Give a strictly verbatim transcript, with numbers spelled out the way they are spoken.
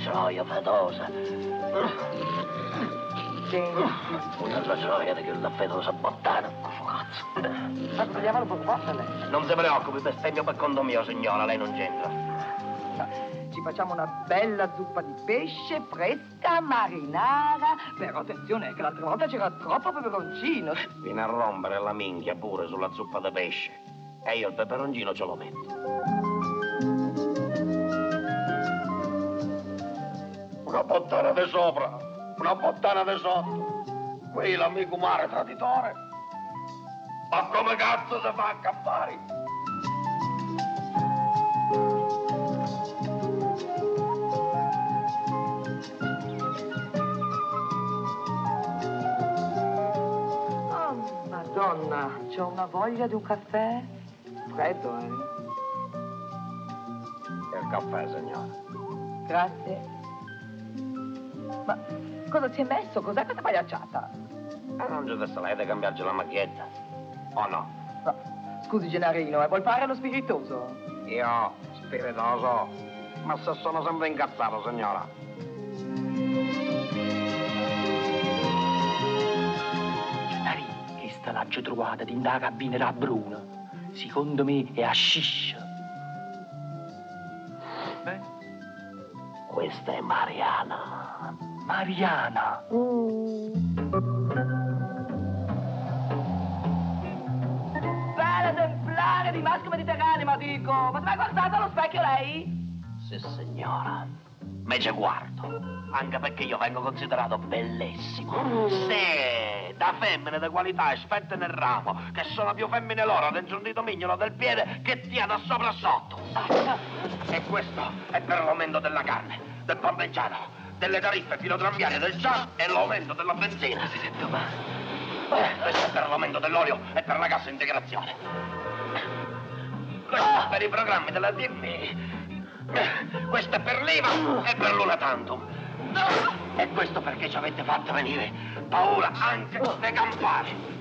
gioia fetosa. Senti. Una gioia di quella fetosa bottana. Cazzo. Ma togliamolo poco forte lei. Non si preoccupi, bestemmio per conto mio, signora, lei non c'entra. Ci facciamo una bella zuppa di pesce fresca, marinara. Però attenzione, che l'altra volta c'era troppo peperoncino. Viene a rompere la minchia pure sulla zuppa di pesce. E io il peperoncino ce lo metto. Una bottana di sopra, una bottana di sotto. Qui l'amico mare traditore. Ma come cazzo si fa a campare? Oh, Madonna, c'ho una voglia di un caffè. Freddo, eh? E il caffè, signora. Grazie. Ma cosa ci hai messo? Cos'è questa pagliacciata? E non c'è adesso lei da cambiarci la macchietta. O no? No, scusi Gennarino, eh, vuol fare lo spiritoso? Io, spiritoso, ma se sono sempre incazzato, signora. Gennarino, che sta l'agio trovata in da cabina da Bruna. Secondo me è hashish. Beh? Questa è Mariana. Mariana. Mm. Bella esemplare di maschio mediterraneo, ma dico. Ma ti hai guardato allo specchio lei? Sì, signora. Me ci guardo. Anche perché io vengo considerato bellissimo. Mm. Sì, da femmine di qualità esperte nel ramo, che sono più femmine loro dentro un dito mignolo del piede che dia da sopra sotto. E questo è per l'aumento della carne, del parmigiano, delle tariffe filotramviarie del gas e l'aumento della benzina. Si sente male. Eh, questo è per l'aumento dell'olio e per la cassa integrazione. Questo è per i programmi della T V. Questo è per l'I V A e per l'una tantum. E questo perché ci avete fatto venire paura anche dei campari.